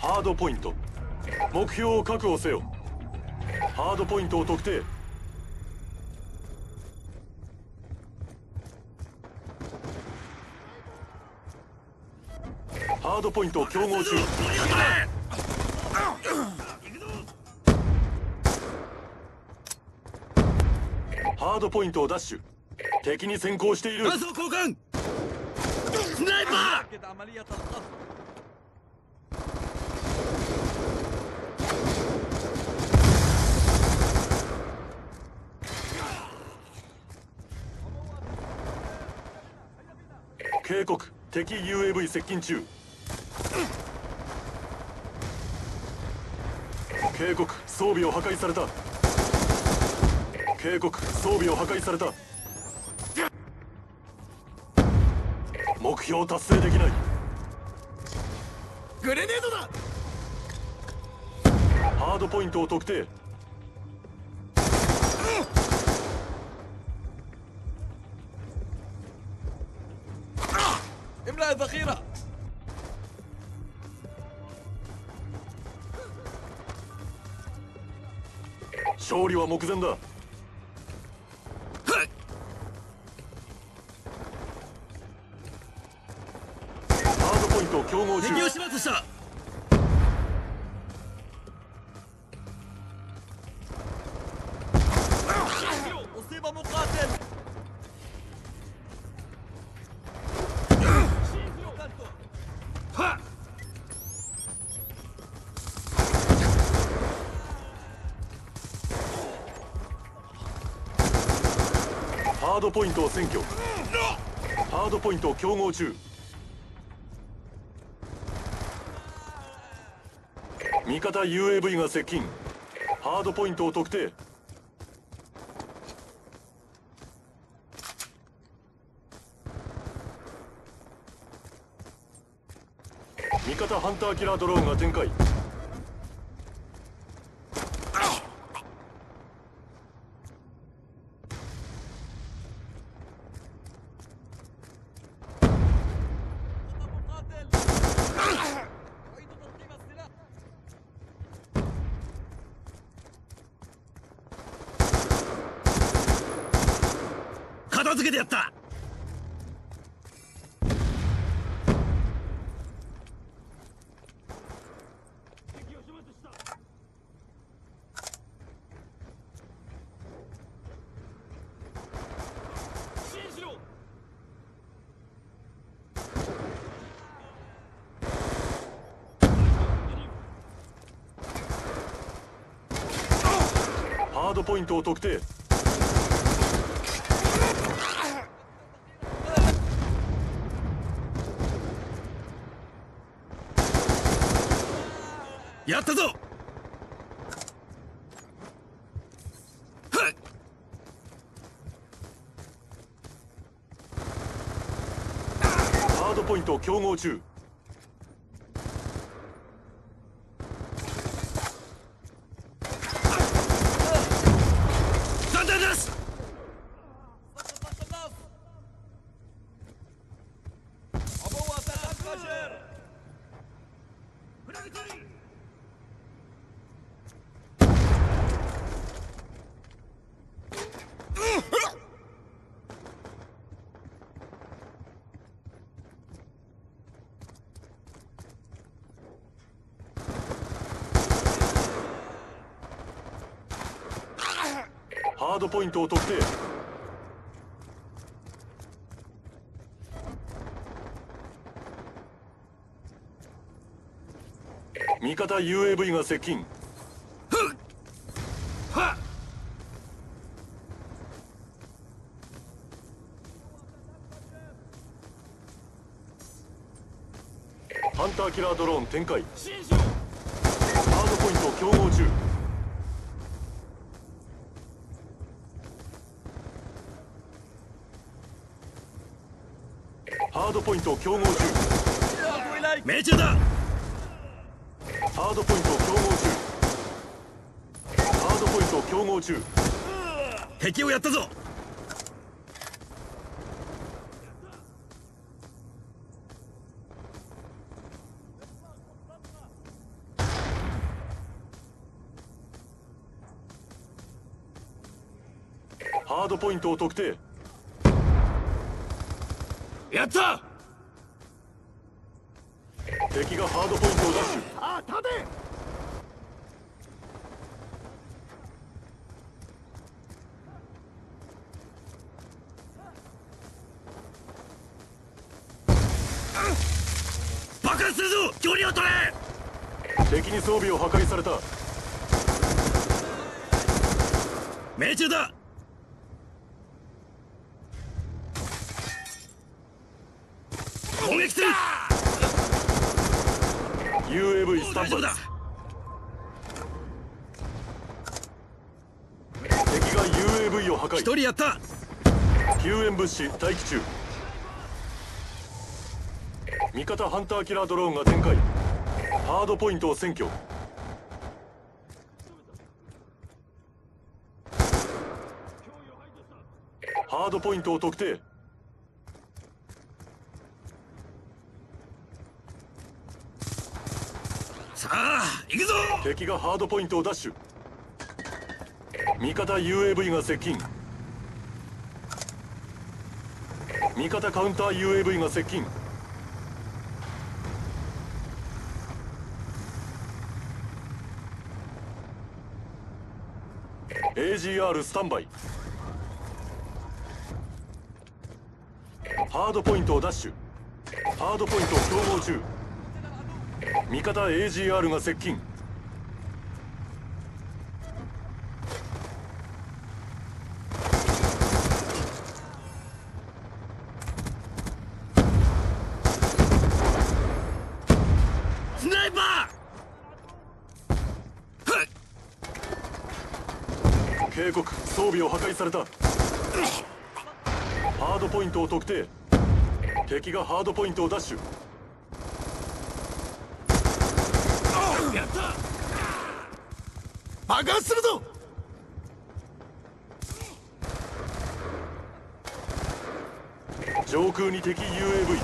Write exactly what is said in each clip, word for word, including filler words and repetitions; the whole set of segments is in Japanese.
ハードポイント。目標を確保せよ。ハードポイントを特定。ハードポイントを競合中。ハードポイントをダッシュ。敵に先行している。 交換。スナイパー。 警告、敵 ユーエーブイ 接近中。警告、装備を破壊された。警告、装備を破壊された。目標達成できない。 グレネードだ。 ハードポイントを特定。 املأ الذخيرة. 勝利は目前だ。ハードポイントを競合中。 敵を始末した。أصيب مقاتل. ハードポイントを占拠。ハードポイントを競合中。味方 ユーエーブイ が接近。ハードポイントを特定。味方ハンターキラードローンが展開。 片付けてやった。 ハードポイントを特定。 やったぞ。 ハードポイントを競合中。 簡単です。 ハードポイントを特定。味方 ユーエーブイ が接近。ハンターキラードローン展開。ハードポイントを競合中。ハードポイントを競合中。 命中だ。 ハードポイントを競合中。ハードポイントを競合中。 敵をやったぞ。 ハードポイントを特定。 やった。 敵がハードポイントをダッシュ。 ああ、立て。 爆発するぞ。距離を取れ。 敵に装備を破壊された。 命中だ。攻撃する。 ユーエーブイ スタンバイ。 大丈夫だ。 敵が ユーエーブイ を破壊。 一人やった。 救援物資待機中。味方ハンターキラードローンが展開。ハードポイントを占拠。ハードポイントを特定。 さあ行くぞ。 敵がハードポイントをダッシュ。味方 ユーエーブイ が接近。味方カウンター ユーエーブイ が接近。エージーアール スタンバイ。ハードポイントをダッシュ。ハードポイントを競合中。味方 エージーアール が接近。 スナイパー。 警告、装備を破壊された。ハードポイントを特定。敵がハードポイントをダッシュ。 やった。 爆発するぞ。 上空に敵 ユーエーブイ。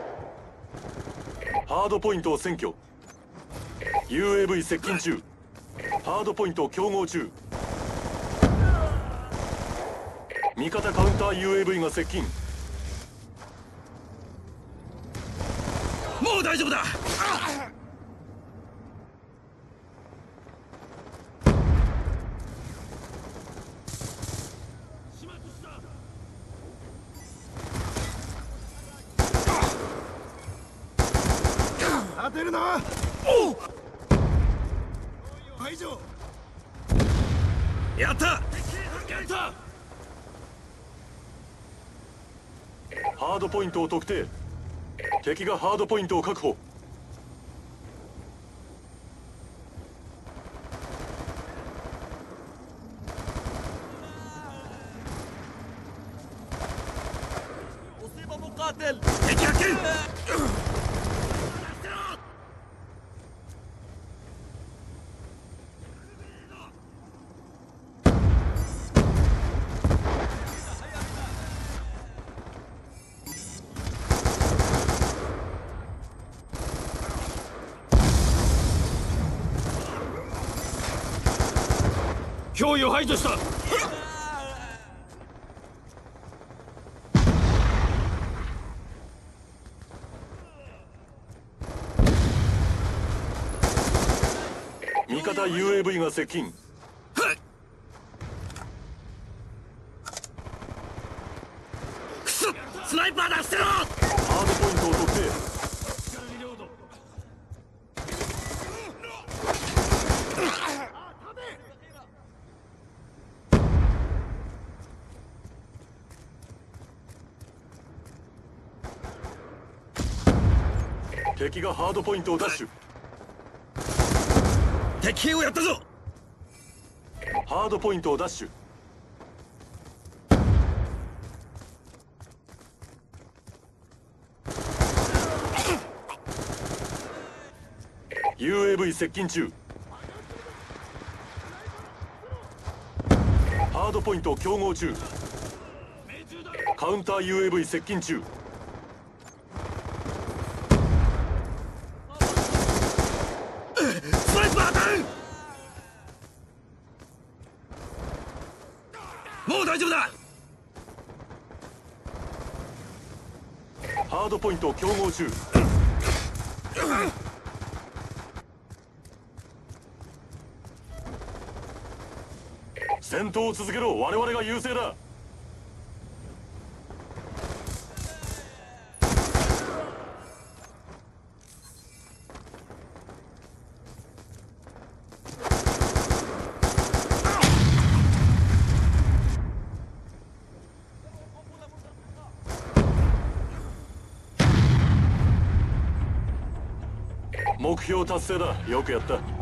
ハードポイントを占拠。 ユーエーブイ 接近中。ハードポイント競合中。味方カウンター ユーエーブイ が接近。 もう大丈夫だ。 当てるな。 おう。 排除。 やった。やった。 ハードポイントを特定。敵がハードポイントを確保。 敵発見。 脅威を排除した。 味方 ユーエーブイ が接近。 くそ、スナイパーだ。捨てろ。 ハードポイントを特定。敵がハードポイントをダッシュ。 敵兵をやったぞ。 ハードポイントをダッシュ。ユーエーブイ 接近中。ハードポイント競合中。カウンター ユーエーブイ 接近中。 スナイパーダウン。 もう大丈夫だ。 ハードポイント競合中。戦闘を続けろ。我々が優勢だ。目標達成だ。よくやった。